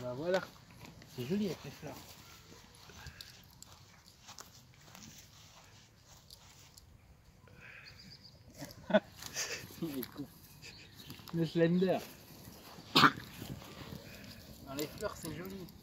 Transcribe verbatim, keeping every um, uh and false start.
Bah voilà, c'est joli avec les fleurs. Il est con. Le slender. Dans les fleurs, c'est joli.